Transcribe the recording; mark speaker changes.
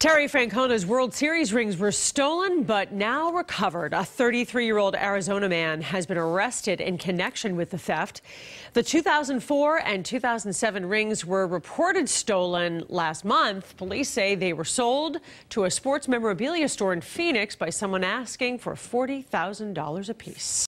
Speaker 1: Terry Francona's World Series rings were stolen but now recovered. A 33-year-old Arizona man has been arrested in connection with the theft. The 2004 and 2007 rings were reported stolen last month. Police say they were sold to a sports memorabilia store in Phoenix by someone asking for $40,000 apiece.